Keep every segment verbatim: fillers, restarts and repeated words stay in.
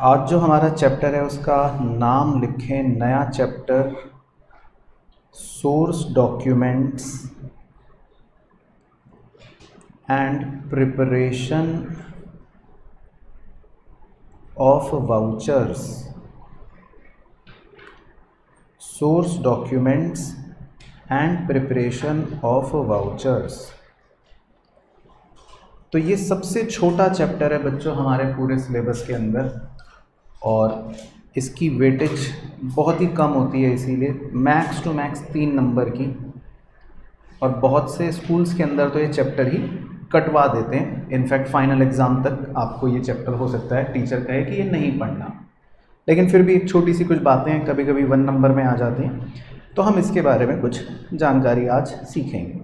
आज जो हमारा चैप्टर है उसका नाम लिखें, नया chapter source documents and preparation of vouchers. Source documents and preparation of vouchers. तो ये सबसे छोटा चैप्टर है बच्चों हमारे पूरे सिलेबस के अंदर, और इसकी वेटेज बहुत ही कम होती है, इसीलिए मैक्स टू मैक्स तीन नंबर की। और बहुत से स्कूल्स के अंदर तो ये चैप्टर ही कटवा देते हैं। इनफैक्ट फाइनल एग्ज़ाम तक आपको ये चैप्टर हो सकता है टीचर कहे कि ये नहीं पढ़ना, लेकिन फिर भी एक छोटी सी कुछ बातें कभी कभी वन नंबर में आ जाती हैं, तो हम इसके बारे में कुछ जानकारी आज सीखेंगे।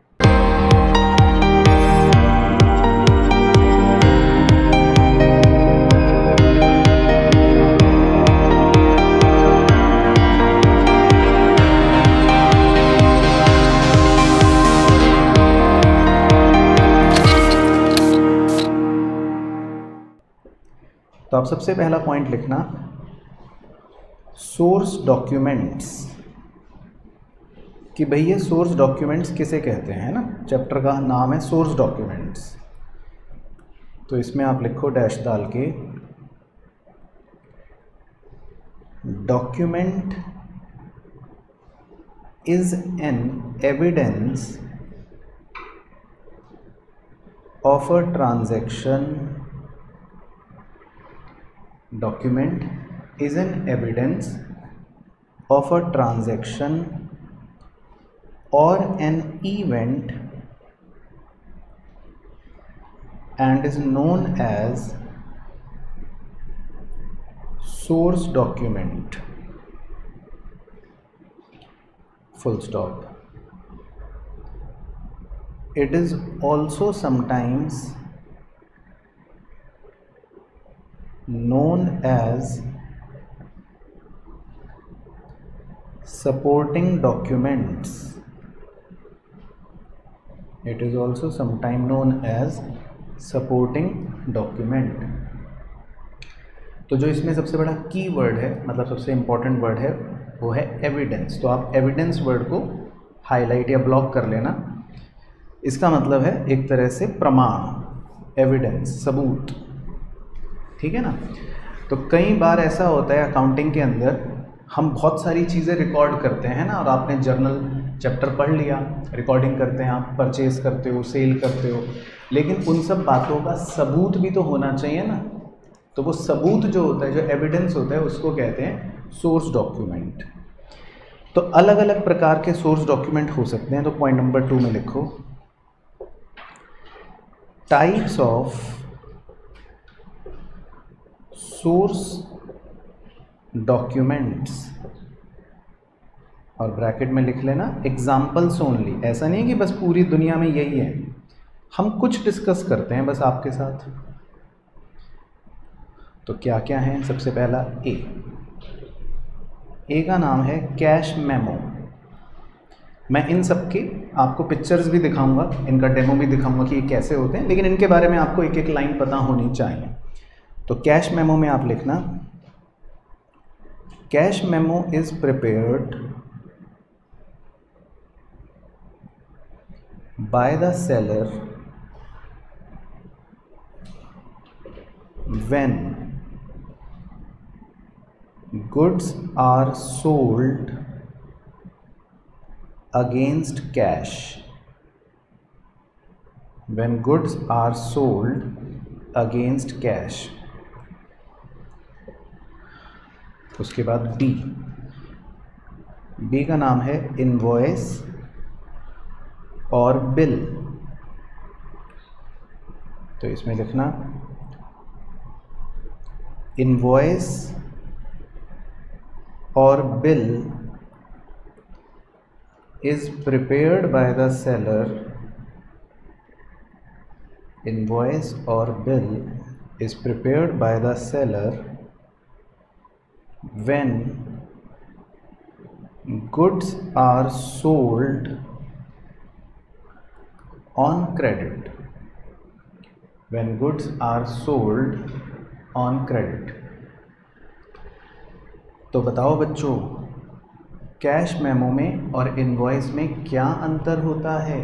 तो आप सबसे पहला पॉइंट लिखना, सोर्स डॉक्यूमेंट्स, कि भैया सोर्स डॉक्यूमेंट्स किसे कहते हैं ना। चैप्टर का नाम है सोर्स डॉक्यूमेंट्स, तो इसमें आप लिखो डैश डाल के, document is an evidence of a transaction. Document is an evidence of a transaction or an event and is known as source document. Full stop. It is also sometimes known as supporting documents. It is also sometimes known as supporting document. तो जो इसमें सबसे बड़ा की word है, मतलब सबसे important word है, वो है एविडेंस। तो आप एविडेंस वर्ड को हाईलाइट या ब्लॉक कर लेना। इसका मतलब है एक तरह से प्रमाण, एविडेंस, सबूत, ठीक है ना। तो कई बार ऐसा होता है अकाउंटिंग के अंदर, हम बहुत सारी चीज़ें रिकॉर्ड करते हैं ना, और आपने जर्नल चैप्टर पढ़ लिया, रिकॉर्डिंग करते हैं आप, परचेज करते हो, सेल करते हो, लेकिन उन सब बातों का सबूत भी तो होना चाहिए ना। तो वो सबूत जो होता है, जो एविडेंस होता है, उसको कहते हैं सोर्स डॉक्यूमेंट। तो अलग अलग प्रकार के सोर्स डॉक्यूमेंट हो सकते हैं। तो पॉइंट नंबर टू में लिखो, टाइप्स ऑफ सोर्स डॉक्यूमेंट्स, और ब्रैकेट में लिख लेना एग्जाम्पल्स ओनली। ऐसा नहीं है कि बस पूरी दुनिया में यही है, हम कुछ डिस्कस करते हैं बस आपके साथ। तो क्या क्या है? सबसे पहला ए ए का नाम है कैश मेमो। मैं इन सब के आपको पिक्चर्स भी दिखाऊंगा, इनका डेमो भी दिखाऊंगा कि ये कैसे होते हैं, लेकिन इनके बारे में आपको एक एक लाइन पता होनी चाहिए। तो कैश मेमो में आप लिखना, cash memo is prepared by the seller when goods are sold against cash. When goods are sold against cash. उसके बाद बी बी का नाम है इनवॉइस और बिल। तो इसमें लिखना, इनवॉइस और bill is prepared by the seller. Invoice और bill is prepared by the seller when goods are sold on credit, when goods are sold on credit। तो बताओ बच्चों, कैश मेमो में और इनवॉइस में क्या अंतर होता है?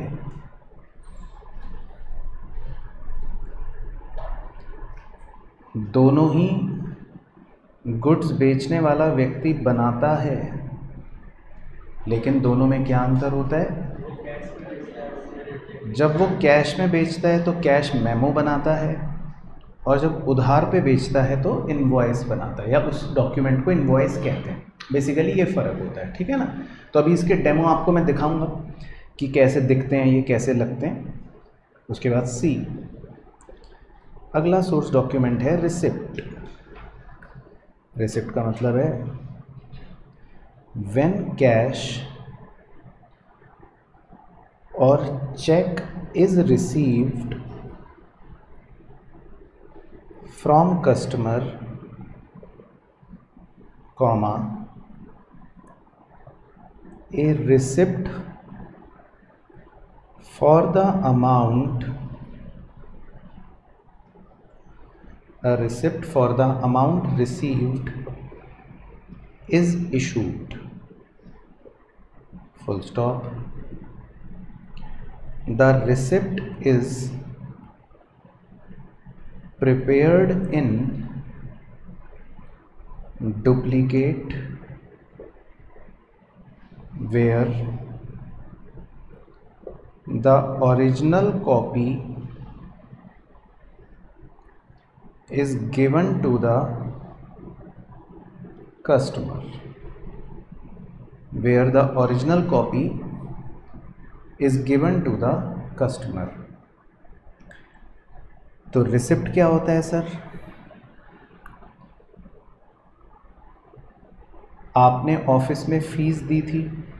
दोनों ही गुड्स बेचने वाला व्यक्ति बनाता है, लेकिन दोनों में क्या अंतर होता है? जब वो कैश में बेचता है तो कैश मेमो बनाता है, और जब उधार पे बेचता है तो इनवॉइस बनाता है, या उस डॉक्यूमेंट को इनवॉइस कहते हैं। बेसिकली ये फ़र्क होता है, ठीक है ना। तो अभी इसके डेमो आपको मैं दिखाऊंगा कि कैसे दिखते हैं, ये कैसे लगते हैं। उसके बाद सी, अगला सोर्स डॉक्यूमेंट है रिसिप्ट। रिसिप्ट का मतलब है व्हेन कैश और cheque is received from customer comma a receipt for the amount a receipt for the amount received is issued, full stop. The receipt is prepared in duplicate where the original copy is given to the customer, where the original copy is given to the customer. तो receipt क्या होता है sir? आपने office में fees दी थी,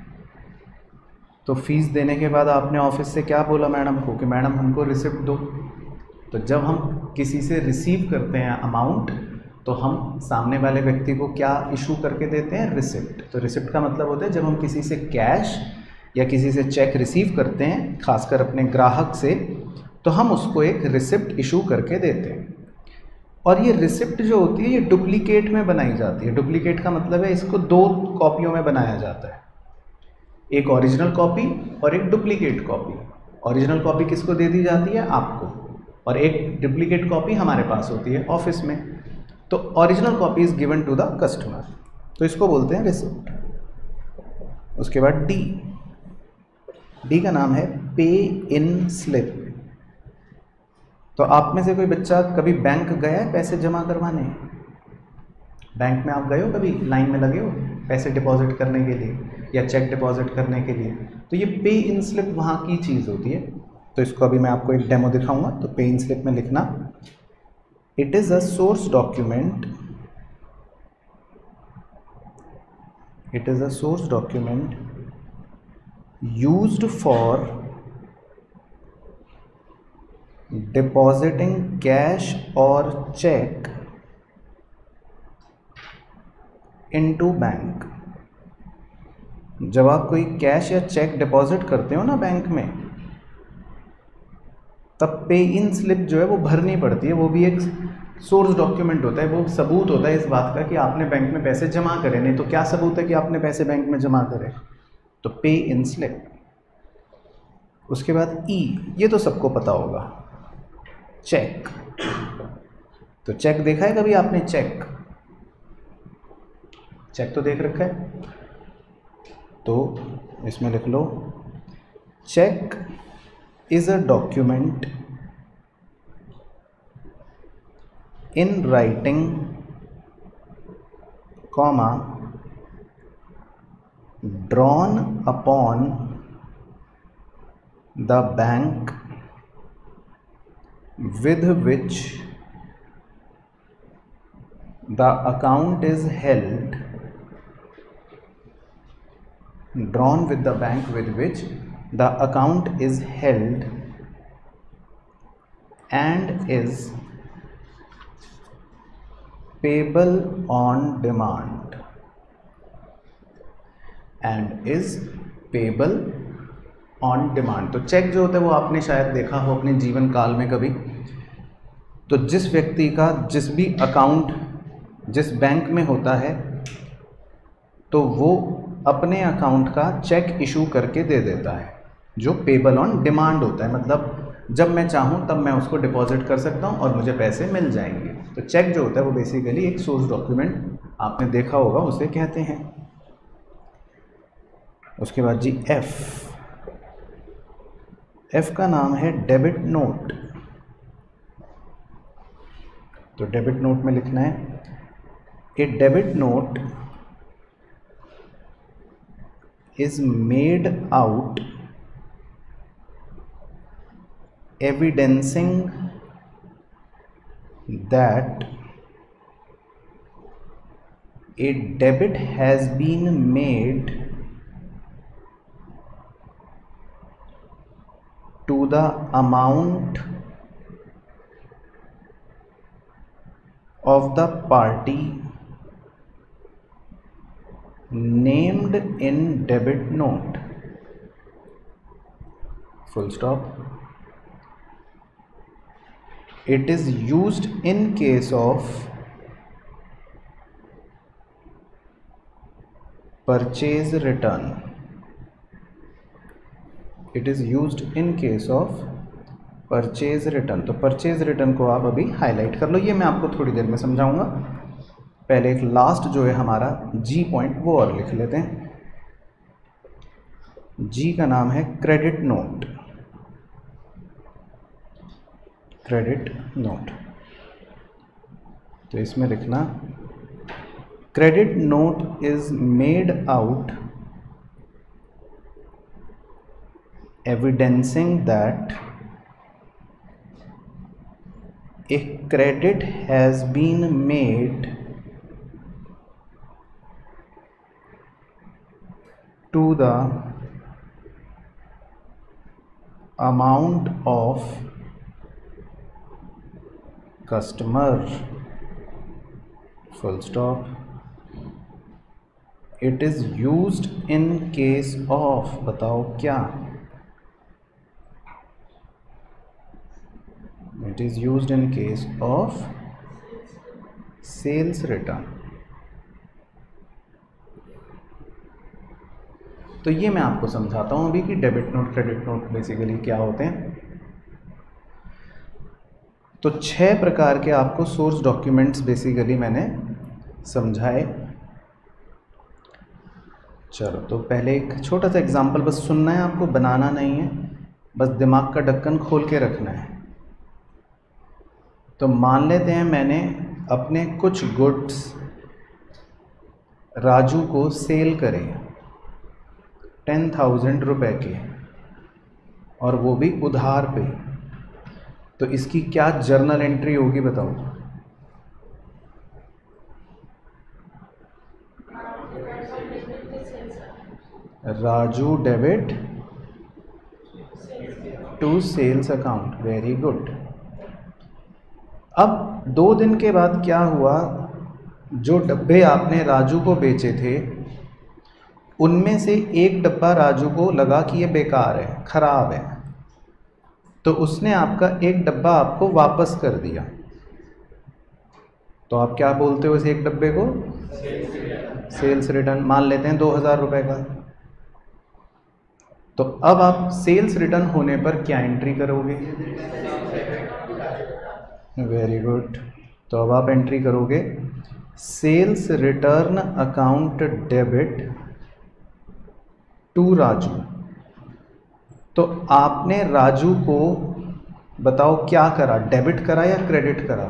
तो fees देने के बाद आपने ऑफिस से क्या बोला मैडम को कि मैडम हमको रिसिप्ट दो। तो जब हम किसी से रिसीव करते हैं अमाउंट, तो हम सामने वाले व्यक्ति को क्या इशू करके देते हैं? रिसिप्ट। तो रिसिप्ट का मतलब होता है जब हम किसी से कैश या किसी से चेक रिसीव करते हैं, खासकर अपने ग्राहक से, तो हम उसको एक रिसिप्ट इशू करके देते हैं। और ये रिसिप्ट जो होती है ये डुप्लीकेट में बनाई जाती है। डुप्लीकेट का मतलब है इसको दो कॉपियों में बनाया जाता है, एक ओरिजिनल कॉपी और एक डुप्लीकेट कॉपी। ओरिजिनल कॉपी किसको दे दी जाती है? आपको, और एक डुप्लीकेट कॉपी हमारे पास होती है ऑफिस में। तो original copy is given to the customer, तो इसको बोलते हैं रिसिप्ट। उसके बाद डी, डी का नाम है पे इन स्लिप। तो आप में से कोई बच्चा कभी बैंक गया है पैसे जमा करवाने? बैंक में आप गए हो कभी? लाइन में लगे हो पैसे डिपॉजिट करने के लिए या चेक डिपॉजिट करने के लिए? तो ये पे इन स्लिप वहाँ की चीज़ होती है। तो इसको अभी मैं आपको एक डेमो दिखाऊंगा। तो पे इन स्लिप में लिखना, it is a source document, it is a source document used for depositing cash or check into bank. जब आप कोई कैश या चेक डिपॉजिट करते हो ना बैंक में, तब पे इन स्लिप जो है वो भरनी पड़ती है। वो भी एक सोर्स डॉक्यूमेंट होता है, वो सबूत होता है इस बात का कि आपने बैंक में पैसे जमा करे। नहीं तो क्या सबूत है कि आपने पैसे बैंक में जमा करे? तो पे इन स्लिप। उसके बाद ई, ये तो सबको पता होगा, चेक। तो चेक देखा है कभी आपने? चेक चेक तो देख रखा है। तो इसमें लिख लो, cheque is a document in writing comma drawn upon the bank with which the account is held, drawn with the bank with which the account is held, and is payable on demand, and is payable on demand. तो cheque जो होता है वो आपने शायद देखा हो अपने जीवन काल में कभी। तो जिस व्यक्ति का जिस भी अकाउंट जिस बैंक में होता है, तो वो अपने अकाउंट का चेक इशू करके दे देता है, जो पेबल ऑन डिमांड होता है, मतलब जब मैं चाहूँ तब मैं उसको डिपॉजिट कर सकता हूँ और मुझे पैसे मिल जाएंगे। तो चेक जो होता है वो बेसिकली एक सोर्स डॉक्यूमेंट आपने देखा होगा, उसे कहते हैं। उसके बाद जी एफ, एफ का नाम है डेबिट नोट। तो डेबिट नोट में लिखना है, a debit note is made out evidencing that a debit has been made to the amount of the party named in debit note, full stop. It is used in case of purchase return. It is used in case of purchase return. तो purchase return को आप अभी highlight कर लो, ये मैं आपको थोड़ी देर में समझाऊंगा। पहले एक लास्ट जो है हमारा जी पॉइंट वो और लिख लेते हैं। जी का नाम है क्रेडिट नोट। क्रेडिट नोट, तो इसमें लिखना, credit note is made out evidencing that a credit has been made to the amount of customer, full stop. It is used in case of, बताओ क्या, it is used in case of sales return। तो ये मैं आपको समझाता हूँ अभी कि debit note credit note basically क्या होते हैं। तो छह प्रकार के आपको सोर्स डॉक्यूमेंट्स बेसिकली मैंने समझाए। चलो, तो पहले एक छोटा सा एग्जांपल बस सुनना है आपको, बनाना नहीं है, बस दिमाग का ढक्कन खोल के रखना है। तो मान लेते हैं मैंने अपने कुछ गुड्स राजू को सेल करे टेन थाउजेंड रुपये के, और वो भी उधार पे। तो इसकी क्या जर्नल एंट्री होगी बताओ? Raju debit to sales account, very good. अब दो दिन के बाद क्या हुआ, जो डब्बे आपने राजू को बेचे थे उनमें से एक डब्बा राजू को लगा कि ये बेकार है, खराब है, तो उसने आपका एक डब्बा आपको वापस कर दिया। तो आप क्या बोलते हो इस एक डब्बे को? Sales return. मान लेते हैं दो हज़ार रुपये का। तो अब आप सेल्स रिटर्न होने पर क्या एंट्री करोगे? Very good. तो अब आप एंट्री करोगे sales return account debit to Raju. तो आपने राजू को बताओ क्या करा, डेबिट करा या क्रेडिट करा?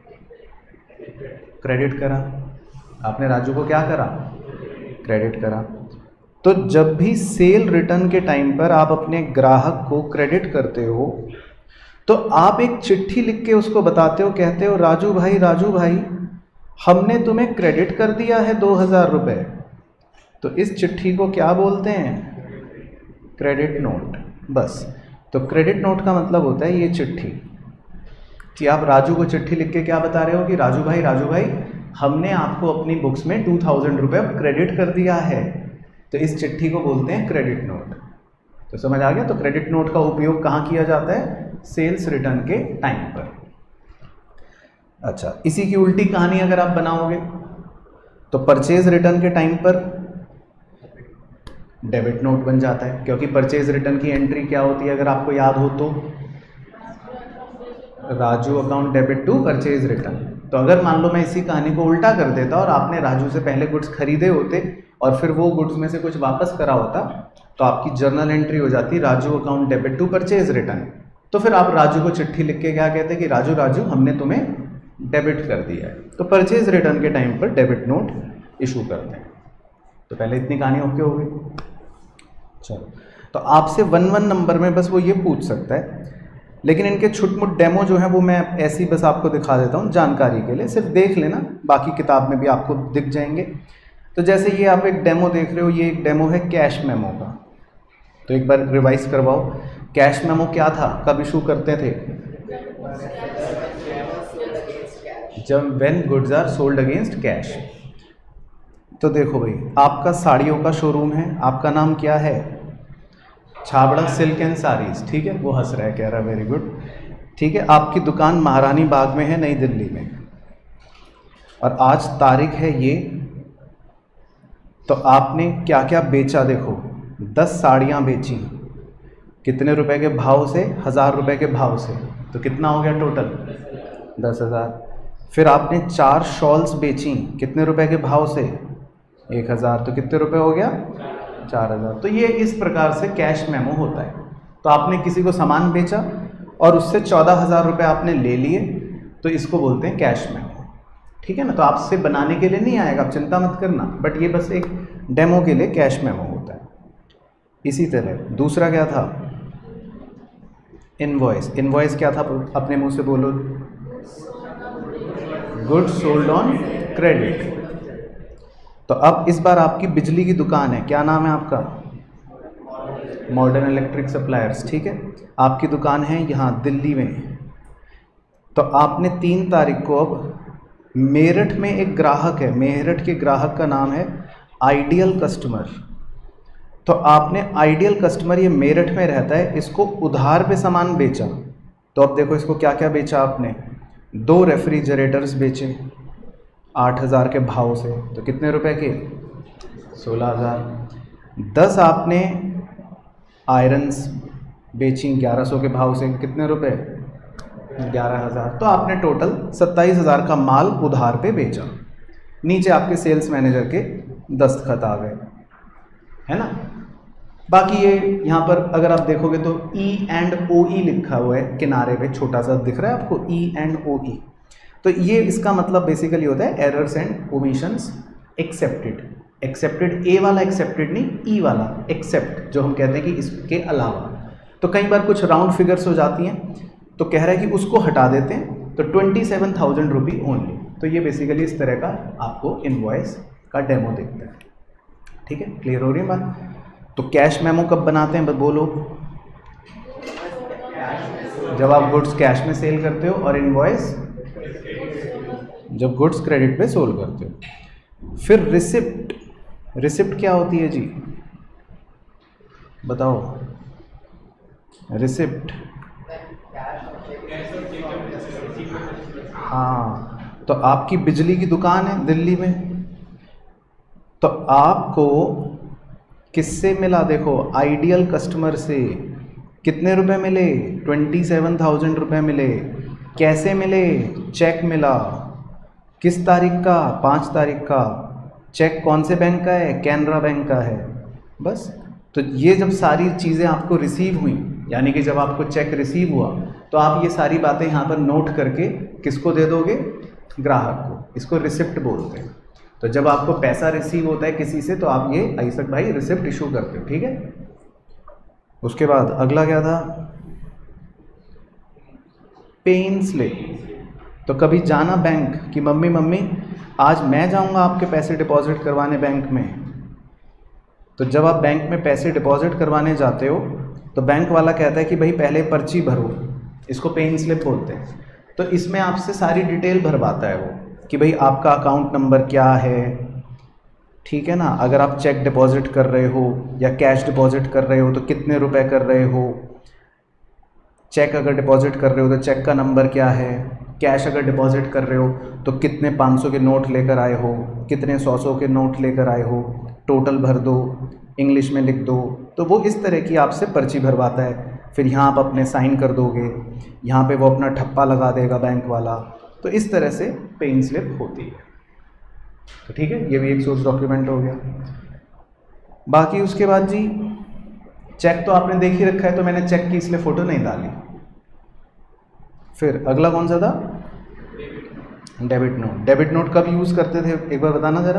क्रेडिट करा। आपने राजू को क्या करा? क्रेडिट करा। तो जब भी सेल रिटर्न के टाइम पर आप अपने ग्राहक को क्रेडिट करते हो तो आप एक चिट्ठी लिख के उसको बताते हो, कहते हो राजू भाई राजू भाई हमने तुम्हें क्रेडिट कर दिया है दो हज़ार रुपये। तो इस चिट्ठी को क्या बोलते हैं? Credit note. बस। तो क्रेडिट नोट का मतलब होता है ये चिट्ठी, कि आप राजू को चिट्ठी लिख के क्या बता रहे हो कि राजू भाई राजू भाई हमने आपको अपनी बुक्स में टू थाउजेंड रुपये क्रेडिट कर दिया है। तो इस चिट्ठी को बोलते हैं क्रेडिट नोट। तो समझ आ गया? तो क्रेडिट नोट का उपयोग कहाँ किया जाता है? सेल्स रिटर्न के टाइम पर। अच्छा, इसी की उल्टी कहानी अगर आप बनाओगे तो परचेज रिटर्न के टाइम पर डेबिट नोट बन जाता है, क्योंकि परचेज रिटर्न की एंट्री क्या होती है अगर आपको याद हो तो, Raju account debit to purchase return. तो अगर मान लो मैं इसी कहानी को उल्टा कर देता और आपने राजू से पहले गुड्स खरीदे होते और फिर वो गुड्स में से कुछ वापस करा होता, तो आपकी जर्नल एंट्री हो जाती Raju account debit to purchase return. तो फिर आप राजू को चिट्ठी लिख के क्या कहते कि राजू राजू हमने तुम्हें डेबिट कर दिया है। तो परचेज रिटर्न के टाइम पर डेबिट नोट इशू करते हैं। तो पहले इतनी कहानी ओके हो गई। चलो, तो आपसे वन वन नंबर में बस वो ये पूछ सकता है, लेकिन इनके छुटमुट डेमो जो है वो मैं ऐसी बस आपको दिखा देता हूँ जानकारी के लिए, सिर्फ देख लेना, बाकी किताब में भी आपको दिख जाएंगे। तो जैसे ये आप एक डेमो देख रहे हो, ये एक डेमो है कैश मेमो का। तो एक बार रिवाइज करवाओ, कैश मेमो क्या था, कब इशू करते थे? जब when goods are sold against cash. तो देखो भाई, आपका साड़ियों का शोरूम है, आपका नाम क्या है? छाबड़ा सिल्क एंड साड़ीज, ठीक है। वो हंस रहा है, कह रहा है वेरी गुड, ठीक है। आपकी दुकान महारानी बाग में है, नई दिल्ली में, और आज तारीख है ये। तो आपने क्या क्या बेचा देखो, दस साड़ियाँ बेची, कितने रुपए के भाव से? हज़ार रुपए के भाव से। तो कितना हो गया टोटल? दस हज़ार। फिर आपने चार शॉल्स बेची, कितने रुपए के भाव से? एक हज़ार। तो कितने रुपए हो गया? चार हज़ार। तो ये इस प्रकार से कैश मेमो होता है। तो आपने किसी को सामान बेचा और उससे चौदह हज़ार रुपये आपने ले लिए, तो इसको बोलते हैं कैश मेमो, ठीक है ना। तो आपसे बनाने के लिए नहीं आएगा, आप चिंता मत करना, बट ये बस एक डेमो के लिए कैश मेमो होता है। इसी तरह दूसरा क्या था? इनवॉइस। इनवॉइस क्या था? अपने मुंह से बोलो। Goods sold on credit. तो अब इस बार आपकी बिजली की दुकान है, क्या नाम है आपका? मॉडर्न इलेक्ट्रिक सप्लायर्स, ठीक है। आपकी दुकान है यहाँ दिल्ली में। तो आपने तीन तारीख को, अब मेरठ में एक ग्राहक है, मेरठ के ग्राहक का नाम है आइडियल कस्टमर। तो आपने आइडियल कस्टमर, ये मेरठ में रहता है, इसको उधार पे सामान बेचा। तो अब देखो इसको क्या क्या बेचा आपने? दो रेफ्रिजरेटर्स बेचे आठ हज़ार के भाव से। तो कितने रुपए के? सोलह हज़ार। दस आपने आयरन्स बेची ग्यारह सौ के भाव से, कितने रुपए? ग्यारह हज़ार। तो आपने टोटल सत्ताईस हज़ार का माल उधार पे बेचा। नीचे आपके सेल्स मैनेजर के दस्तखत आ गए, है ना। बाकी ये यहाँ पर अगर आप देखोगे तो ई एंड ओ ई लिखा हुआ है किनारे पे, छोटा सा दिख रहा है आपको, ई एंड ओ ई। तो ये इसका मतलब बेसिकली होता है errors and omissions excepted. Excepted A वाला एक्सेप्टेड नहीं, ई वाला एक्सेप्ट, जो हम कहते हैं कि इसके अलावा। तो कई बार कुछ राउंड फिगर्स हो जाती हैं, तो कह रहा है कि उसको हटा देते हैं, तो twenty seven thousand rupee only. तो ये बेसिकली इस तरह का आपको इनवॉइस का डेमो दिखता है, ठीक है। क्लियर हो रही है बात? तो कैश मेमो कब बनाते हैं बोलो? जब आप गुड्स कैश में सेल करते हो, और इनवॉइस जब गुड्स क्रेडिट पे सोल्व करते हो। फिर रिसिप्ट। रिसिप्ट क्या होती है जी, बताओ? रिसिप्ट, हाँ। तो आपकी बिजली की दुकान है दिल्ली में, तो आपको किससे मिला? देखो, आइडियल कस्टमर से। कितने रुपए मिले? ट्वेंटी सेवन थाउजेंड रुपये मिले। कैसे मिले? चेक मिला। किस तारीख का? पाँच तारीख का। चेक कौन से बैंक का है? कैनरा बैंक का है। बस। तो ये जब सारी चीज़ें आपको रिसीव हुई, यानी कि जब आपको चेक रिसीव हुआ, तो आप ये सारी बातें यहाँ पर नोट करके किसको दे दोगे? ग्राहक को। इसको रिसिप्ट बोलते हैं। तो जब आपको पैसा रिसीव होता है किसी से, तो आप ये ऐसा भाई रिसिप्ट इशू करते हो, ठीक है। उसके बाद अगला क्या था? Pay-in slip. तो कभी जाना बैंक कि मम्मी मम्मी आज मैं जाऊंगा आपके पैसे डिपॉजिट करवाने बैंक में। तो जब आप बैंक में पैसे डिपॉजिट करवाने जाते हो, तो बैंक वाला कहता है कि भाई पहले पर्ची भरो, इसको पेन स्लिप बोलते हैं। तो इसमें आपसे सारी डिटेल भरवाता है वो, कि भाई आपका अकाउंट नंबर क्या है, ठीक है ना। अगर आप चेक डिपॉजिट कर रहे हो या कैश डिपॉजिट कर रहे हो तो कितने रुपए कर रहे हो। चेक अगर डिपॉजिट कर रहे हो तो चेक का नंबर क्या है। कैश अगर डिपॉजिट कर रहे हो तो कितने पाँच सौ के नोट लेकर आए हो, कितने सौ सौ के नोट लेकर आए हो, टोटल भर दो। इंग्लिश में लिख दो, तो वो इस तरह की आपसे पर्ची भरवाता है। फिर यहाँ आप अपने साइन कर दोगे, यहाँ पे वो अपना ठप्पा लगा देगा बैंक वाला। तो इस तरह से पेइंग स्लिप होती है। तो ठीक है, ये भी एक सोर्स डॉक्यूमेंट हो गया। बाकी उसके बाद जी चेक तो आपने देख ही रखा है, तो मैंने चेक की इसलिए फ़ोटो नहीं डाली। फिर अगला कौन सा था? Debit note. डेबिट नोट कब यूज़ करते थे एक बार बताना ज़रा?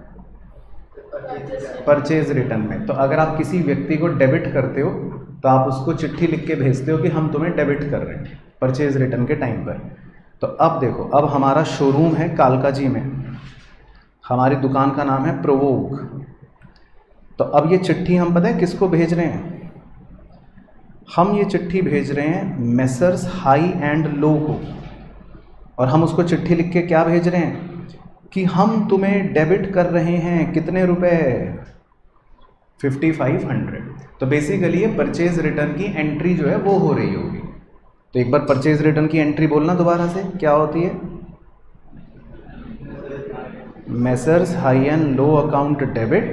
परचेज रिटर्न में। तो अगर आप किसी व्यक्ति को डेबिट करते हो तो आप उसको चिट्ठी लिख के भेजते हो कि हम तुम्हें डेबिट कर रहे हैं परचेज रिटर्न के टाइम पर। तो अब देखो, अब हमारा शोरूम है कालकाजी में, हमारी दुकान का नाम है प्रोवोग। तो अब ये चिट्ठी हम पता है किसको भेज रहे हैं? हम ये चिट्ठी भेज रहे हैं मेसर्स हाई एंड लो को। और हम उसको चिट्ठी लिख के क्या भेज रहे हैं कि हम तुम्हें डेबिट कर रहे हैं कितने रुपए? Fifty five hundred. तो बेसिकली ये परचेज रिटर्न की एंट्री जो है वो हो रही होगी। तो एक बार परचेज रिटर्न की एंट्री बोलना दोबारा से, क्या होती है? Messrs high and low account debit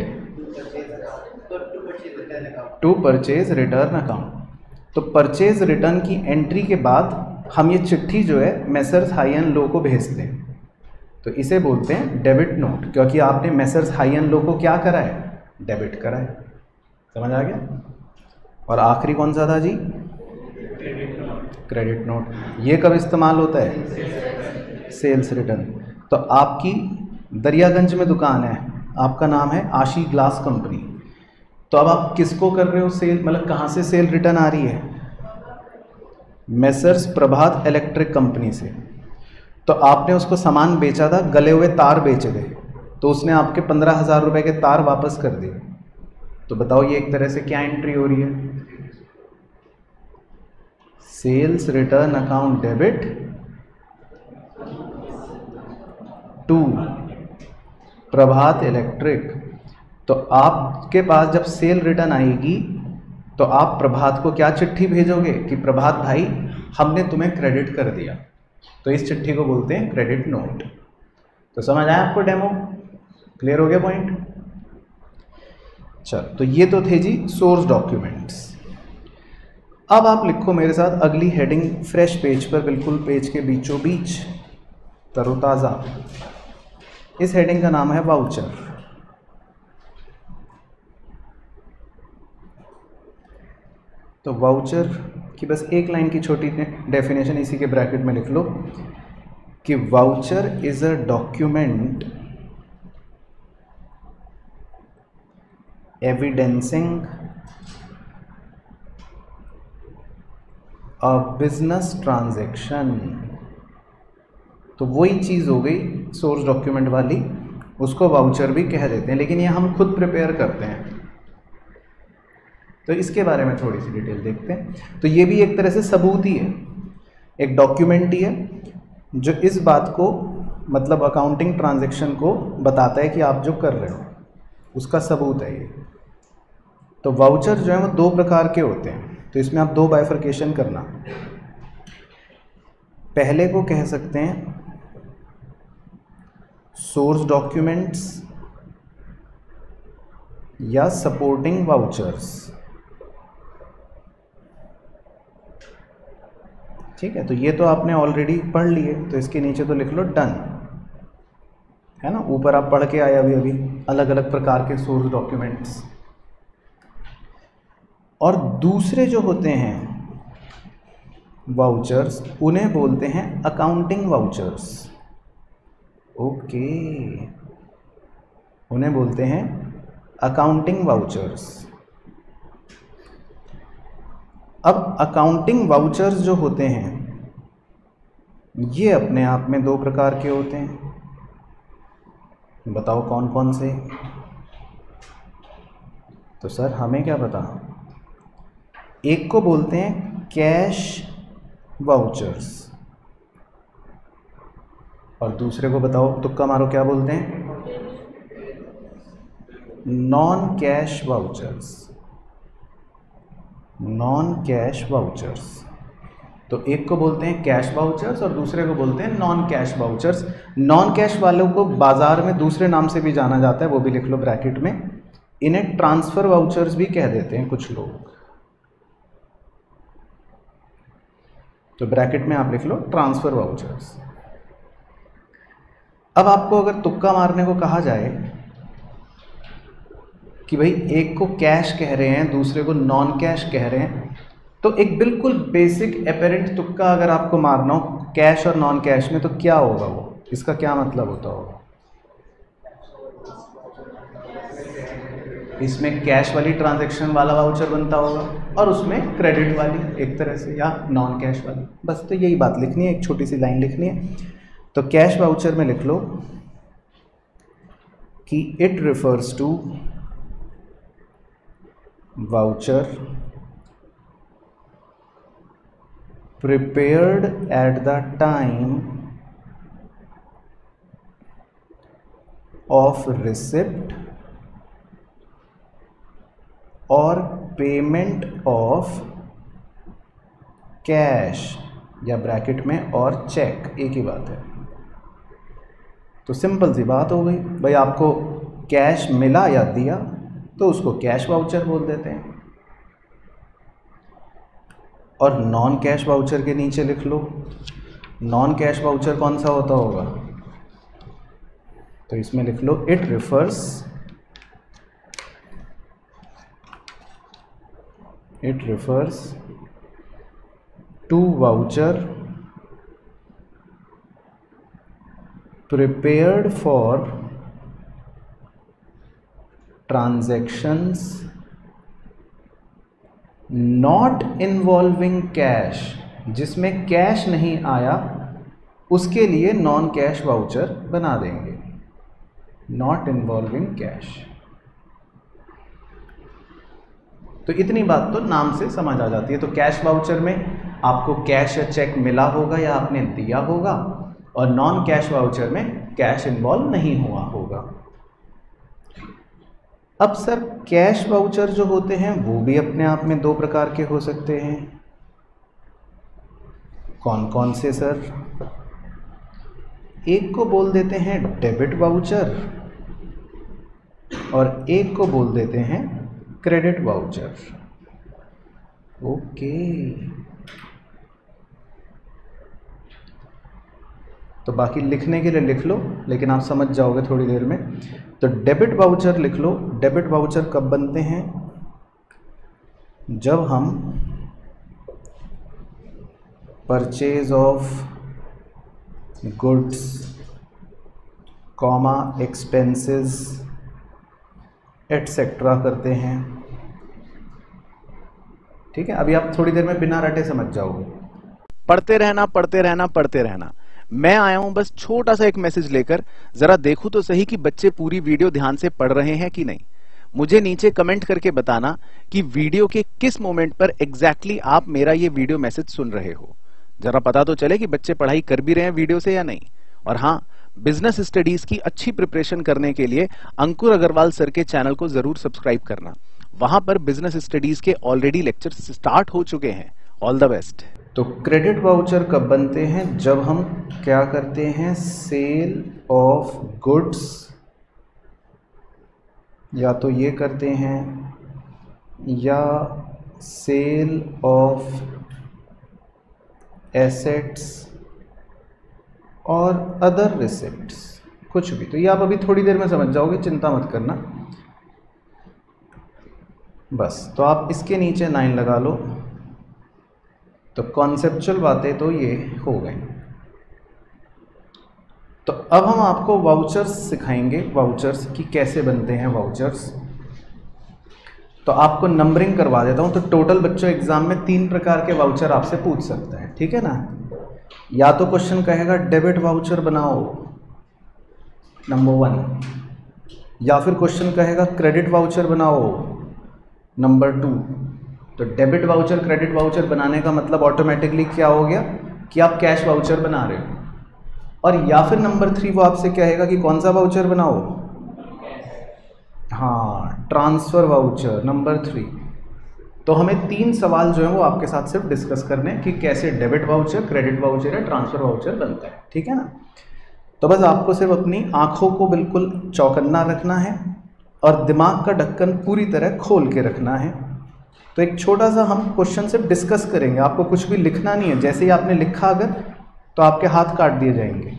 to purchase return account. तो परचेज रिटर्न की एंट्री के बाद हम ये चिट्ठी जो है मेसर्स हाई एंड लो को भेजते हैं। तो इसे बोलते हैं डेबिट नोट, क्योंकि आपने मेसर्स हाई एंड लो को क्या करा है? डेबिट करा है। समझ आ गया? और आखिरी कौन सा था जी? Credit note. ये कब इस्तेमाल होता है? Sales return. तो आपकी दरियागंज में दुकान है, आपका नाम है आशी ग्लास कंपनी। तो अब आप किसको कर रहे हो सेल? मतलब कहाँ से सेल रिटर्न आ रही है? मेसर्स प्रभात इलेक्ट्रिक कंपनी से। तो आपने उसको सामान बेचा था, गले हुए तार बेचे थे, तो उसने आपके पंद्रह हज़ार रुपये के तार वापस कर दिए। तो बताओ ये एक तरह से क्या एंट्री हो रही है? Sales return account debit to Prabhat electric. तो आपके पास जब सेल रिटर्न आएगी तो आप प्रभात को क्या चिट्ठी भेजोगे कि प्रभात भाई हमने तुम्हें क्रेडिट कर दिया। तो इस चिट्ठी को बोलते हैं क्रेडिट नोट। तो समझ आया आपको डेमो? क्लियर हो गया पॉइंट? चल, तो ये तो थे जी सोर्स डॉक्यूमेंट्स। अब आप लिखो मेरे साथ अगली हेडिंग फ्रेश पेज पर, बिल्कुल पेज के बीचों बीच, तरोताज़ा। इस हेडिंग का नाम है वाउचर। तो वाउचर की बस एक लाइन की छोटी डेफिनेशन इसी के ब्रैकेट में लिख लो कि voucher is a document evidencing a business transaction. तो वही चीज़ हो गई सोर्स डॉक्यूमेंट वाली, उसको वाउचर भी कह देते हैं, लेकिन ये हम खुद प्रिपेयर करते हैं। तो इसके बारे में थोड़ी सी डिटेल देखते हैं। तो ये भी एक तरह से सबूत ही है, एक डॉक्यूमेंट ही है जो इस बात को, मतलब अकाउंटिंग ट्रांजैक्शन को बताता है कि आप जो कर रहे हो उसका सबूत है ये। तो वाउचर जो है वो दो प्रकार के होते हैं, तो इसमें आप दो बाइफर्केशन करना। पहले को कह सकते हैं सोर्स डॉक्यूमेंट्स या सपोर्टिंग वाउचर्स। ठीक है, तो ये तो आपने ऑलरेडी पढ़ लिए, तो इसके नीचे तो लिख लो डन, है ना। ऊपर आप पढ़ के आए अभी अभी अलग अलग प्रकार के सोर्स डॉक्यूमेंट्स। और दूसरे जो होते हैं वाउचर्स, उन्हें बोलते हैं अकाउंटिंग वाउचर्स। ओके, उन्हें बोलते हैं अकाउंटिंग वाउचर्स। अब अकाउंटिंग वाउचर्स जो होते हैं ये अपने आप में दो प्रकार के होते हैं। बताओ कौन कौन से? तो सर हमें क्या पता। एक को बोलते हैं कैश वाउचर्स और दूसरे को बताओ, तुक्का मारो, क्या बोलते हैं? Non cash vouchers. Non cash vouchers. तो एक को बोलते हैं कैश वाउचर्स और दूसरे को बोलते हैं non cash vouchers. Non cash वालों को बाजार में दूसरे नाम से भी जाना जाता है, वो भी लिख लो ब्रैकेट में, इन्हें ट्रांसफर वाउचर्स भी कह देते हैं कुछ लोग। तो ब्रैकेट में आप लिख लो ट्रांसफर वाउचर्स। अब आपको अगर तुक्का मारने को कहा जाए कि भाई एक को कैश कह रहे हैं दूसरे को नॉन कैश कह रहे हैं, तो एक बिल्कुल बेसिक एपेरेंट तुक्का अगर आपको मारना हो कैश और नॉन कैश में, तो क्या होगा वो, इसका क्या मतलब होता होगा? इसमें कैश वाली ट्रांजैक्शन वाला वाउचर बनता होगा और उसमें क्रेडिट वाली एक तरह से, या नॉन कैश वाली। बस तो यही बात लिखनी है, एक छोटी सी लाइन लिखनी है। तो कैश वाउचर में लिख लो कि it refers to voucher prepared at the time of receipt or payment of cash, या ब्रैकेट में और चेक, एक ही बात है। तो सिंपल सी बात हो गई भाई, आपको कैश मिला या दिया तो उसको कैश वाउचर बोल देते हैं। और नॉन कैश वाउचर के नीचे लिख लो, नॉन कैश वाउचर कौन सा होता होगा? तो इसमें लिख लो it refers it refers to voucher prepared for transactions not involving cash, जिसमें कैश नहीं आया उसके लिए नॉन कैश वाउचर बना देंगे, नॉट इन्वॉल्विंग कैश। तो इतनी बात तो नाम से समझ आ जाती है। तो कैश वाउचर में आपको कैश या चेक मिला होगा या आपने दिया होगा, और नॉन कैश वाउचर में कैश इन्वॉल्व नहीं हुआ होगा। अब सर कैश वाउचर जो होते हैं वो भी अपने आप में दो प्रकार के हो सकते हैं, कौन कौन से सर? एक को बोल देते हैं डेबिट वाउचर और एक को बोल देते हैं क्रेडिट वाउचर। ओके, तो बाकी लिखने के लिए लिख लो, लेकिन आप समझ जाओगे थोड़ी देर में। तो डेबिट वाउचर लिख लो। डेबिट वाउचर कब बनते हैं? जब हम purchase of goods comma expenses etcetera करते हैं। ठीक है, अभी आप थोड़ी देर में बिना रटे समझ जाओगे। पढ़ते रहना पढ़ते रहना पढ़ते रहना। मैं आया हूं बस छोटा सा एक मैसेज लेकर, जरा देखूं तो सही कि बच्चे पूरी वीडियो ध्यान से पढ़ रहे हैं कि नहीं। मुझे नीचे कमेंट करके बताना कि वीडियो के किस मोमेंट पर एग्जैक्टली आप मेरा ये वीडियो मैसेज सुन रहे हो। जरा पता तो चले कि बच्चे पढ़ाई कर भी रहे हैं वीडियो से या नहीं। और हाँ, बिजनेस स्टडीज की अच्छी प्रिपरेशन करने के लिए अंकुर अग्रवाल सर के चैनल को जरूर सब्सक्राइब करना। वहां पर बिजनेस स्टडीज के ऑलरेडी लेक्चर्स स्टार्ट हो चुके हैं। All the best. तो क्रेडिट वाउचर कब बनते हैं? जब हम क्या करते हैं, सेल ऑफ गुड्स, या तो ये करते हैं, या सेल ऑफ एसेट्स और अदर रिसिप्ट्स, कुछ भी। तो ये आप अभी थोड़ी देर में समझ जाओगे, चिंता मत करना। बस, तो आप इसके नीचे नाइन लगा लो। तो कॉन्सेप्चुअल बातें तो ये हो गई। तो अब हम आपको वाउचर्स सिखाएंगे, वाउचर्स की कैसे बनते हैं वाउचर्स। तो आपको नंबरिंग करवा देता हूं। तो टोटल बच्चों एग्जाम में तीन प्रकार के वाउचर आपसे पूछ सकते हैं, ठीक है ना। या तो क्वेश्चन कहेगा डेबिट वाउचर बनाओ, नंबर वन, या फिर क्वेश्चन कहेगा क्रेडिट वाउचर बनाओ, नंबर टू। तो डेबिट वाउचर क्रेडिट वाउचर बनाने का मतलब ऑटोमेटिकली क्या हो गया कि आप कैश वाउचर बना रहे हो। और या फिर नंबर थ्री, वो आपसे कहेगा कि कौन सा वाउचर बनाओ, हाँ, ट्रांसफर वाउचर, नंबर थ्री। तो हमें तीन सवाल जो है वो आपके साथ सिर्फ डिस्कस करने हैं कि कैसे डेबिट वाउचर, क्रेडिट वाउचर या ट्रांसफर वाउचर बनता है, ठीक है ना। तो बस आपको सिर्फ अपनी आंखों को बिल्कुल चौकन्ना रखना है और दिमाग का ढक्कन पूरी तरह खोल के रखना है। तो एक छोटा सा हम क्वेश्चन से डिस्कस करेंगे, आपको कुछ भी लिखना नहीं है, जैसे ही आपने लिखा अगर तो आपके हाथ काट दिए जाएंगे।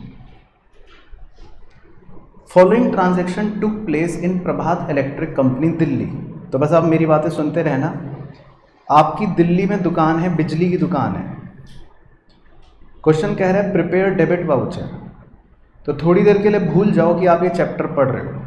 Following transaction took place in Prabhat electric company Delhi. तो बस आप मेरी बातें सुनते रहना। आपकी दिल्ली में दुकान है, बिजली की दुकान है। क्वेश्चन कह रहा है प्रिपेयर डेबिट वाउचर। तो थोड़ी देर के लिए भूल जाओ कि आप ये चैप्टर पढ़ रहे हो।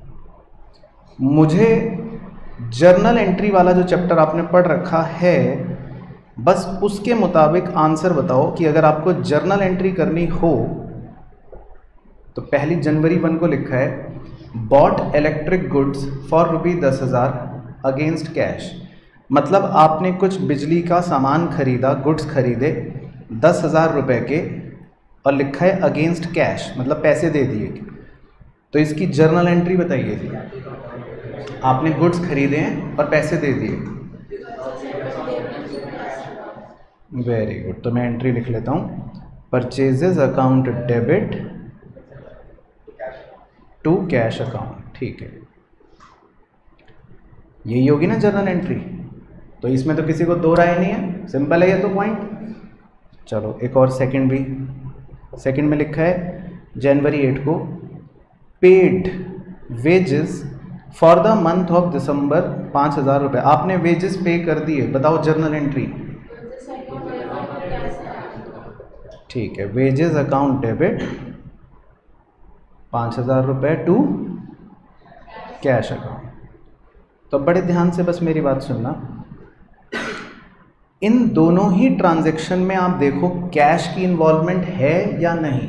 मुझे जर्नल एंट्री वाला जो चैप्टर आपने पढ़ रखा है, बस उसके मुताबिक आंसर बताओ कि अगर आपको जर्नल एंट्री करनी हो तो पहली जनवरी वन को लिखा है bought electric goods for rupee दस हज़ार अगेंस्ट कैश। मतलब आपने कुछ बिजली का सामान खरीदा, गुड्स खरीदे दस हज़ार रुपये के, और लिखा है अगेंस्ट कैश, मतलब पैसे दे दिए। तो इसकी जर्नल एंट्री बताइए जी। आपने गुड्स खरीदे हैं और पैसे दे दिए। Very good. तो मैं एंट्री लिख लेता हूँ, purchases account debit to cash account. ठीक है, यही होगी ना जर्नल एंट्री। तो इसमें तो किसी को दो राय नहीं है, सिंपल है ये तो पॉइंट। चलो एक और सेकंड भी, सेकंड में लिखा है जनवरी एट को paid wages for the month of December पाँच हज़ार रुपये। आपने वेजेस पे कर दिए, बताओ जर्नल एंट्री। ठीक है, वेजेस अकाउंट डेबिट पाँच हज़ार रुपये टू कैश अकाउंट। तो बड़े ध्यान से बस मेरी बात सुनना। इन दोनों ही ट्रांजैक्शन में आप देखो कैश की इन्वॉल्वमेंट है या नहीं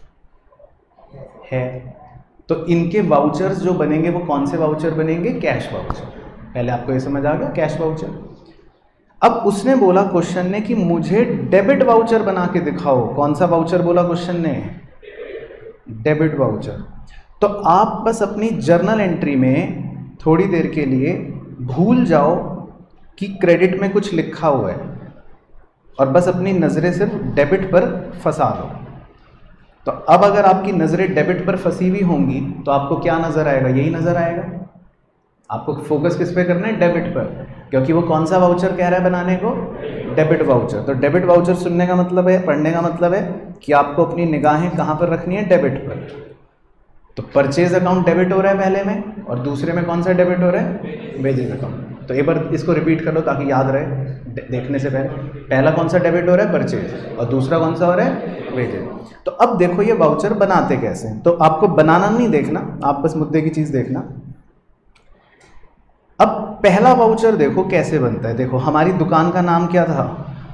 है। तो इनके वाउचर्स जो बनेंगे वो कौन से वाउचर बनेंगे? Cash voucher. पहले आपको ये समझ आ गया, कैश वाउचर। अब उसने बोला क्वेश्चन ने कि मुझे डेबिट वाउचर बना के दिखाओ। कौन सा वाउचर बोला क्वेश्चन ने? Debit voucher. तो आप बस अपनी जर्नल एंट्री में थोड़ी देर के लिए भूल जाओ कि क्रेडिट में कुछ लिखा हुआ है और बस अपनी नज़रें सिर्फ डेबिट पर फंसा दो। तो अब अगर आपकी नज़रें डेबिट पर फंसी हुई होंगी तो आपको क्या नज़र आएगा? यही नज़र आएगा। आपको फोकस किस पे करना है? डेबिट पर, क्योंकि वो कौन सा वाउचर कह रहा है बनाने को? Debit voucher. तो डेबिट वाउचर सुनने का मतलब है, पढ़ने का मतलब है कि आपको अपनी निगाहें कहाँ पर रखनी है? डेबिट पर। तो परचेज अकाउंट डेबिट हो रहा है पहले में, और दूसरे में कौन सा डेबिट हो रहा है? Wages account. तो एक बार इसको रिपीट कर लो ताकि याद रहे देखने से पहले। पहला कौन सा डेबिट हो रहा है? परचेज। और दूसरा कौन सा हो रहा है? वेजेज। तो अब देखो ये वाउचर बनाते कैसे हैं। तो आपको बनाना नहीं देखना, आप बस मुद्दे की चीज़ देखना। अब पहला वाउचर देखो कैसे बनता है। देखो हमारी दुकान का नाम क्या था?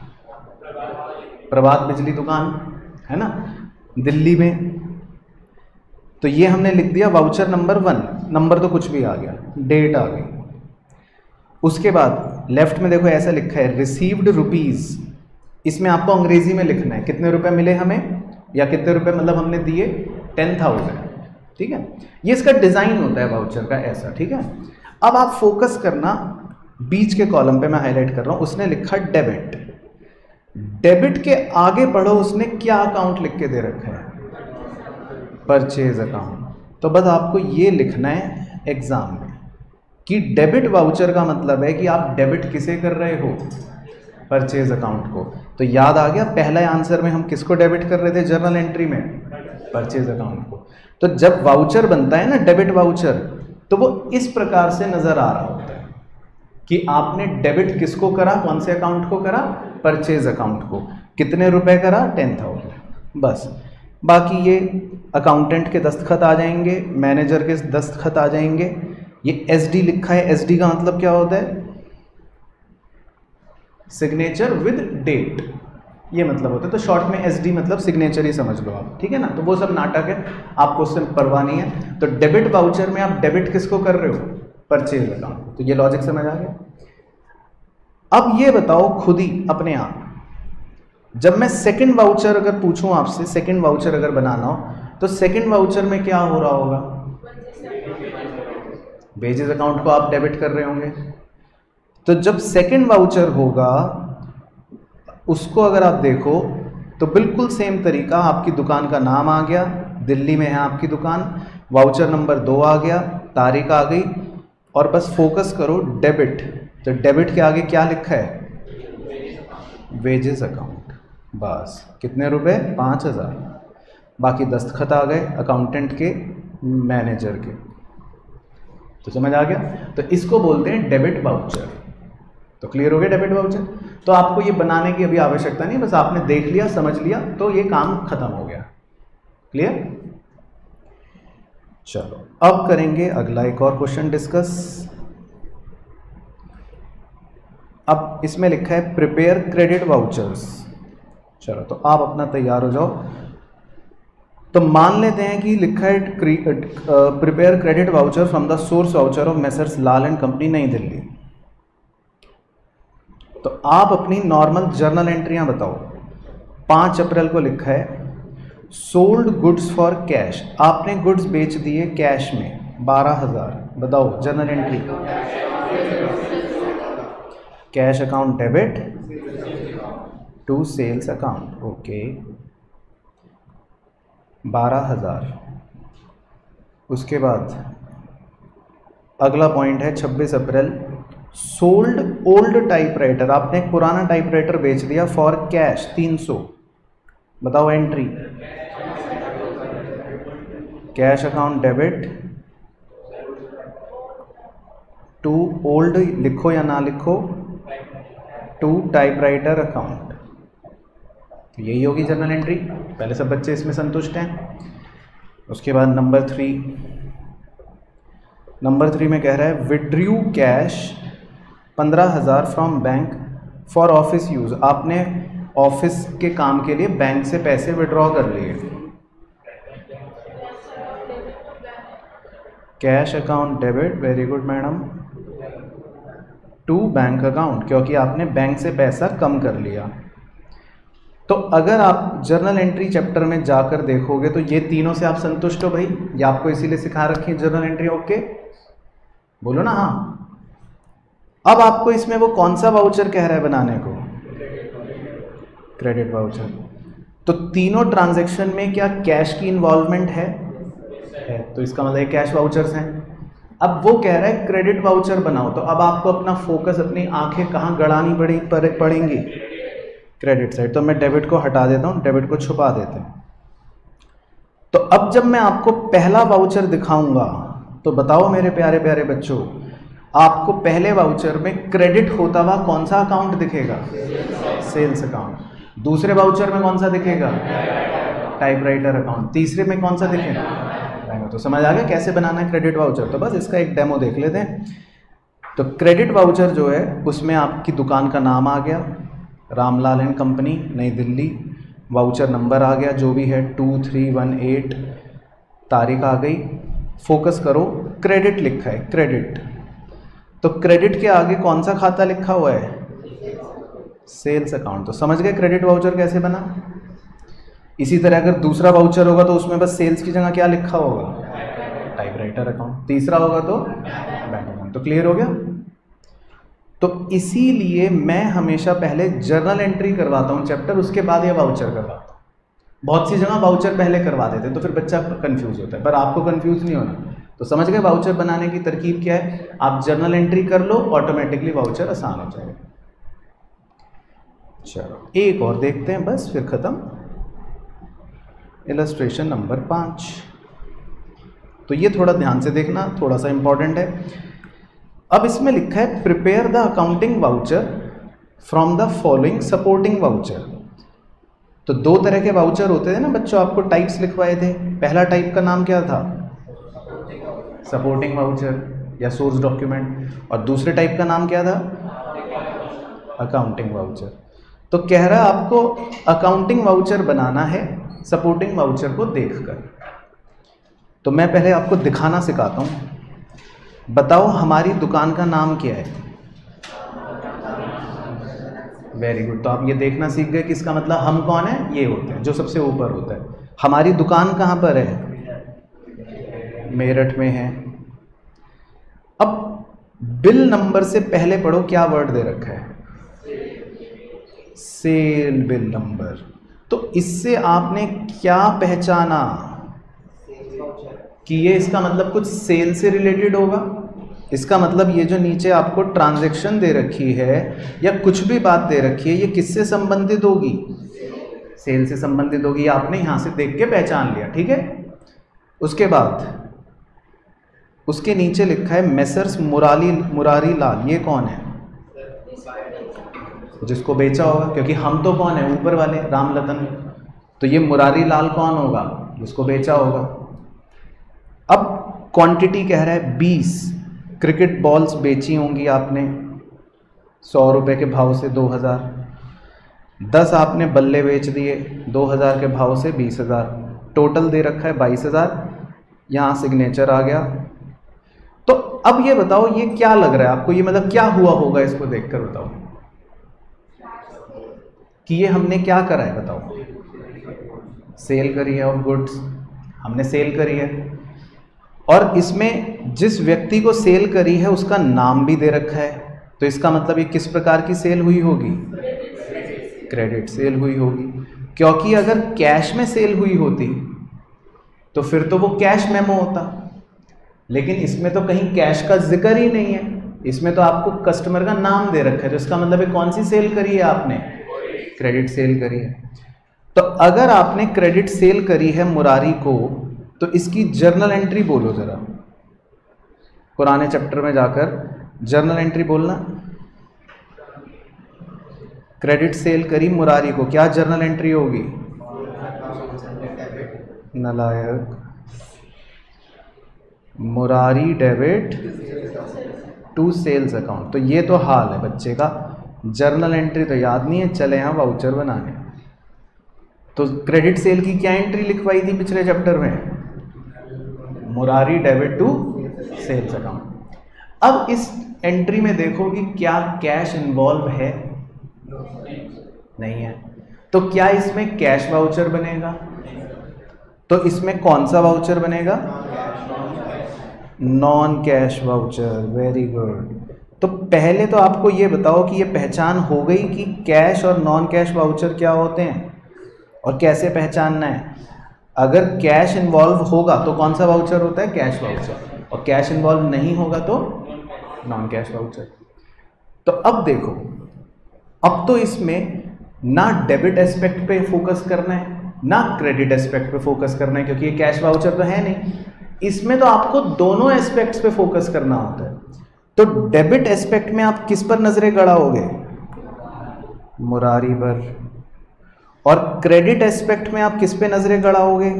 प्रभात बिजली दुकान, है ना, दिल्ली में। तो ये हमने लिख दिया वाउचर नंबर वन। नंबर तो कुछ भी आ गया, डेट आ गई। उसके बाद लेफ्ट में देखो ऐसा लिखा है रिसीव्ड रुपीज़। इसमें आपको अंग्रेजी में लिखना है कितने रुपए मिले हमें, या कितने रुपए मतलब हमने दिए, टेन थाउजेंड। ठीक है, ये इसका डिज़ाइन होता है वाउचर का ऐसा। ठीक है, अब आप फोकस करना बीच के कॉलम पे, मैं हाईलाइट कर रहा हूँ। उसने लिखा डेबिट। डेबिट के आगे पढ़ो उसने क्या अकाउंट लिख के दे रखा है? Purchase account. तो बस आपको ये लिखना है एग्जाम में कि डेबिट वाउचर का मतलब है कि आप डेबिट किसे कर रहे हो? परचेज अकाउंट को। तो याद आ गया, पहला आंसर में हम किसको डेबिट कर रहे थे जर्नल एंट्री में? परचेज अकाउंट को। तो जब वाउचर बनता है ना डेबिट वाउचर, तो वो इस प्रकार से नजर आ रहा होता है कि आपने डेबिट किसको करा? कौन से अकाउंट को करा? परचेज अकाउंट को। कितने रुपए करा? Ten thousand. बस बाकी ये अकाउंटेंट के दस्तखत आ जाएंगे, मैनेजर के दस्तखत आ जाएंगे। ये एसडी लिखा है, एसडी का मतलब क्या होता है? सिग्नेचर विद डेट, ये मतलब होता है। तो शॉर्ट में एसडी मतलब सिग्नेचर ही समझ लो आप। ठीक है ना, तो वो सब नाटक है, आपको उससे परवाह नहीं है। तो डेबिट वाउचर में आप डेबिट किसको कर रहे हो? Purchase account. तो ये लॉजिक समझ आ गया। अब ये बताओ खुद ही अपने आप, जब मैं सेकंड वाउचर अगर पूछूं आपसे, सेकंड वाउचर अगर बनाना हो, तो सेकंड वाउचर में क्या हो रहा होगा? वेजेस अकाउंट को आप डेबिट कर रहे होंगे। तो जब सेकंड वाउचर होगा उसको अगर आप देखो तो बिल्कुल सेम तरीका, आपकी दुकान का नाम आ गया, दिल्ली में है आपकी दुकान, वाउचर नंबर दो आ गया, तारीख आ गई, और बस फोकस करो डेबिट। तो डेबिट के आगे क्या लिखा है? Wages account. बस कितने रुपए? पाँच हज़ार। बाकी दस्तखत आ गए अकाउंटेंट के, मैनेजर के। तो समझ आ गया? तो इसको बोलते हैं डेबिट वाउचर। तो क्लियर हो गया डेबिट वाउचर? तो आपको ये बनाने की अभी आवश्यकता नहीं, बस आपने देख लिया, समझ लिया, तो ये काम खत्म हो गया। क्लियर? चलो अब करेंगे अगला एक और क्वेश्चन डिस्कस। अब इसमें लिखा है प्रिपेयर क्रेडिट वाउचर्स। चलो तो आप अपना तैयार हो जाओ। तो मान लेते हैं कि लिखा है prepare credit voucher from the source voucher of Messrs Lal and company New Delhi. तो आप अपनी नॉर्मल जर्नल एंट्रियां बताओ। पाँच अप्रैल को लिखा है सोल्ड गुड्स फॉर कैश, आपने गुड्स बेच दिए कैश में बारह हजार। बताओ journal entry. Cash account debit to sales account, okay, बारह हजार। उसके बाद अगला पॉइंट है छब्बीस अप्रैल सोल्ड ओल्ड टाइपराइटर, आपने एक पुराना टाइपराइटर बेच दिया फॉर कैश तीन सौ। बताओ entry. Cash account debit to old, लिखो या ना लिखो, टू टाइपराइटर अकाउंट। तो यही होगी जर्नल एंट्री। पहले सब बच्चे इसमें संतुष्ट हैं। उसके बाद नंबर थ्री, नंबर थ्री में कह रहा है विड्रू कैश पंद्रह हजार from bank for office use, आपने ऑफिस के काम के लिए बैंक से पैसे विड्रॉ कर लिए। Cash account debit, very good madam, to bank account, क्योंकि आपने बैंक से पैसा कम कर लिया। तो अगर आप जर्नल एंट्री चैप्टर में जाकर देखोगे तो ये तीनों से आप संतुष्ट हो भाई? ये आपको इसीलिए सिखा रखी है जर्नल एंट्री, ओके? बोलो ना हाँ। अब आपको इसमें वो कौन सा वाउचर कह रहा है बनाने को? Credit voucher. तो तीनों ट्रांजैक्शन में क्या कैश की इन्वॉल्वमेंट है? है। तो इसका मतलब कैश वाउचर्स हैं। अब वो कह रहा है क्रेडिट वाउचर बनाओ। तो अब आपको अपना फोकस, अपनी आंखें कहाँ गड़ानी पड़ी पड़ेंगी? Credit side. तो मैं डेबिट को हटा देता हूँ, डेबिट को छुपा देते हैं। तो अब जब मैं आपको पहला वाउचर दिखाऊंगा तो बताओ मेरे प्यारे प्यारे बच्चों, आपको पहले वाउचर में क्रेडिट होता हुआ कौन सा अकाउंट दिखेगा? Sales account. दूसरे वाउचर में कौन सा दिखेगा? Typewriter account. तीसरे में कौन सा दिखेगा? तो समझ आ गया कैसे बनाना है क्रेडिट वाउचर? तो बस इसका एक डेमो देख लेते हैं। तो क्रेडिट वाउचर जो है उसमें आपकी दुकान का नाम आ गया, Ramlal and company New Delhi, voucher number आ गया जो भी है टू थ्री वन एट, तारीख आ गई। फोकस करो, क्रेडिट लिखा है, क्रेडिट। तो क्रेडिट के आगे कौन सा खाता लिखा हुआ है? Sales account. तो समझ गए क्रेडिट वाउचर कैसे बना? इसी तरह अगर दूसरा वाउचर होगा तो उसमें बस सेल्स की जगह क्या लिखा होगा? Typewriter account. तीसरा होगा तो बैंक अकाउंट। तो क्लियर हो गया? तो इसीलिए मैं हमेशा पहले जर्नल एंट्री करवाता हूँ चैप्टर, उसके बाद ये वाउचर करवाता हूँ। बहुत सी जगह वाउचर पहले करवा देते हैं तो फिर बच्चा कंफ्यूज होता है, पर आपको कंफ्यूज नहीं होना। तो समझ गए वाउचर बनाने की तरकीब क्या है? आप जर्नल एंट्री कर लो, ऑटोमेटिकली वाउचर आसान हो जाएगा। चलो एक और देखते हैं, बस फिर खत्म। इलस्ट्रेशन नंबर पाँच। तो ये थोड़ा ध्यान से देखना, थोड़ा सा इंपॉर्टेंट है। अब इसमें लिखा है prepare the accounting voucher from the following supporting voucher. तो दो तरह के वाउचर होते थे ना बच्चों, आपको टाइप्स लिखवाए थे। पहला टाइप का नाम क्या था? सपोर्टिंग वाउचर या सोर्स डॉक्यूमेंट, और दूसरे टाइप का नाम क्या था? Accounting voucher. तो कह रहा है आपको अकाउंटिंग वाउचर बनाना है सपोर्टिंग वाउचर को देखकर। तो मैं पहले आपको दिखाना सिखाता हूँ। बताओ हमारी दुकान का नाम क्या है? Very good. तो आप ये देखना सीख गए कि इसका मतलब हम कौन है? ये होते हैं जो सबसे ऊपर होता है। हमारी दुकान कहाँ पर है? मेरठ में है। अब बिल नंबर से पहले पढ़ो क्या वर्ड दे रखा है? Sale bill number. तो इससे आपने क्या पहचाना कि ये इसका मतलब कुछ सेल से रिलेटेड होगा? इसका मतलब ये जो नीचे आपको ट्रांजैक्शन दे रखी है या कुछ भी बात दे रखी है, ये किससे संबंधित होगी? सेल से संबंधित होगी। आपने यहां से देख के पहचान लिया, ठीक है। उसके बाद उसके नीचे लिखा है मेसर्स मुरारी मुरारी लाल। ये कौन है? जिसको बेचा होगा, क्योंकि हम तो कौन है? ऊपर वाले राम लतन। तो ये मुरारी लाल कौन होगा? जिसको बेचा होगा। अब क्वांटिटी कह रहा है बीस क्रिकेट बॉल्स बेची होंगी आपने सौ रुपए के भाव से दो हज़ार। दस आपने बल्ले बेच दिए दो हज़ार के भाव से बीस हज़ार। टोटल दे रखा है बाईस हज़ार। यहाँ सिग्नेचर आ गया। तो अब ये बताओ ये क्या लग रहा है आपको? ये मतलब क्या हुआ होगा? इसको देखकर बताओ कि ये हमने क्या करा है। बताओ, सेल करी है ऑफ गुड्स, हमने सेल करी है। और इसमें जिस व्यक्ति को सेल करी है उसका नाम भी दे रखा है। तो इसका मतलब ये किस प्रकार की सेल हुई होगी? क्रेडिट सेल हुई होगी। क्योंकि अगर कैश में सेल हुई होती तो फिर तो वो कैश मेमो होता, लेकिन इसमें तो कहीं कैश का जिक्र ही नहीं है। इसमें तो आपको कस्टमर का नाम दे रखा है। तो इसका मतलब है कौन सी सेल करी है आपने? क्रेडिट सेल करी है। तो अगर आपने क्रेडिट सेल करी है मुरारी को, तो इसकी जर्नल एंट्री बोलो जरा। पुराने चैप्टर में जाकर जर्नल एंट्री बोलना। क्रेडिट सेल करी मुरारी को, क्या जर्नल एंट्री होगी? नालायक, Murari debit to sales account. तो ये तो हाल है बच्चे का, जर्नल एंट्री तो याद नहीं है, चले यहाँ वाउचर बनाने। तो क्रेडिट सेल की क्या एंट्री लिखवाई थी पिछले चैप्टर में? Murari debit to sales account. अब इस एंट्री में देखो कि क्या कैश इन्वॉल्व है? नहीं है। तो क्या इसमें कैश वाउचर बनेगा? तो इसमें कौन सा वाउचर बनेगा? Non cash voucher. Very good. तो पहले तो आपको ये बताओ कि ये पहचान हो गई कि कैश और नॉन कैश वाउचर क्या होते हैं और कैसे पहचानना है। अगर कैश इन्वॉल्व होगा तो कौन सा वाउचर होता है? Cash voucher. और कैश इन्वॉल्व नहीं होगा तो नॉन कैश वाउचर। तो अब देखो, अब तो इसमें ना डेबिट एस्पेक्ट पे फोकस करना है ना क्रेडिट एस्पेक्ट पे फोकस करना है, क्योंकि ये कैश वाउचर तो है नहीं। इसमें तो आपको दोनों एस्पेक्ट्स पे फोकस करना होता है। तो डेबिट एस्पेक्ट में आप किस पर नजरें गड़ाओगे? मुरारी पर। और क्रेडिट एस्पेक्ट में आप किस पे नजरें गड़ाओगे?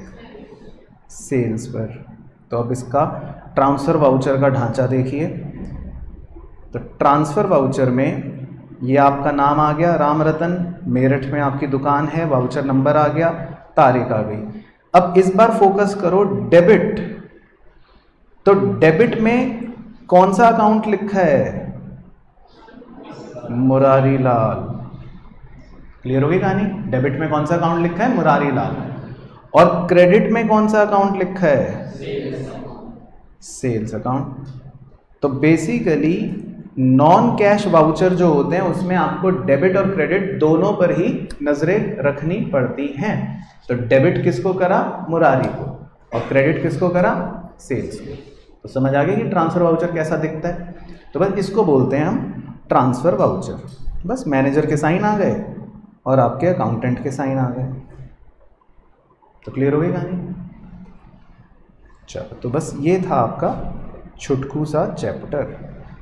सेल्स पर। तो अब इसका ट्रांसफर वाउचर का ढांचा देखिए। तो ट्रांसफर वाउचर में ये आपका नाम आ गया राम रतन, मेरठ में आपकी दुकान है, वाउचर नंबर आ गया, तारीख आ गई। अब इस बार फोकस करो डेबिट। तो डेबिट में कौन सा अकाउंट लिखा है? मुरारी लाल। क्लियर होगी कहानी? डेबिट में कौन सा अकाउंट लिखा है? मुरारी लाल। और क्रेडिट में कौन सा अकाउंट लिखा है? Sales account. तो बेसिकली नॉन कैश वाउचर जो होते हैं उसमें आपको डेबिट और क्रेडिट दोनों पर ही नजरें रखनी पड़ती हैं। तो डेबिट किसको करा? मुरारी को। और क्रेडिट किसको करा? सेल्स को। तो समझ आ गया कि ट्रांसफर वाउचर कैसा दिखता है। तो बस इसको बोलते हैं हम ट्रांसफर वाउचर। बस मैनेजर के साइन आ गए और आपके अकाउंटेंट के साइन आ गए। तो क्लियर हो गई कहानी? चलो, तो बस ये था आपका छुटकू सा चैप्टर।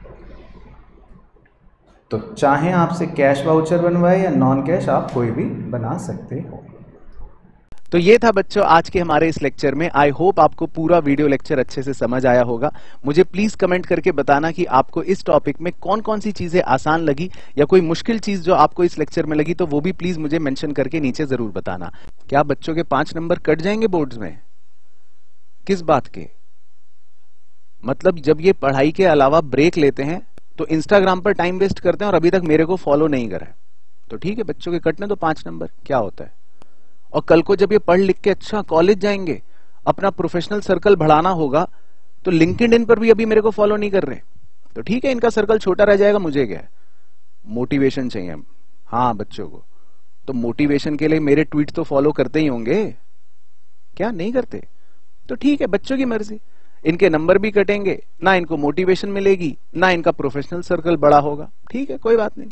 तो चाहे आपसे कैश वाउचर बनवाए या नॉन कैश, आप कोई भी बना सकते हो। तो ये था बच्चों आज के हमारे इस लेक्चर में। आई होप आपको पूरा वीडियो लेक्चर अच्छे से समझ आया होगा। मुझे प्लीज कमेंट करके बताना कि आपको इस टॉपिक में कौन कौन सी चीजें आसान लगी या कोई मुश्किल चीज जो आपको इस लेक्चर में लगी, तो वो भी प्लीज मुझे मेंशन करके नीचे जरूर बताना। क्या बच्चों के पांच नंबर कट जाएंगे बोर्ड्स में? किस बात के? मतलब जब ये पढ़ाई के अलावा ब्रेक लेते हैं तो इंस्टाग्राम पर टाइम वेस्ट करते हैं और अभी तक मेरे को फॉलो नहीं करा है, तो ठीक है बच्चों के कटने तो पांच नंबर, क्या होता है। और कल को जब ये पढ़ लिख के अच्छा कॉलेज जाएंगे, अपना प्रोफेशनल सर्कल बढ़ाना होगा, तो लिंक्डइन पर भी अभी मेरे को फॉलो नहीं कर रहे, तो ठीक है इनका सर्कल छोटा रह जाएगा। मुझे क्या है, मोटिवेशन चाहिए हाँ बच्चों को, तो मोटिवेशन के लिए मेरे ट्वीट तो फॉलो करते ही होंगे, क्या नहीं करते? तो ठीक है बच्चों की मर्जी। इनके नंबर भी कटेंगे, ना इनको मोटिवेशन मिलेगी, ना इनका प्रोफेशनल सर्कल बड़ा होगा। ठीक है, कोई बात नहीं।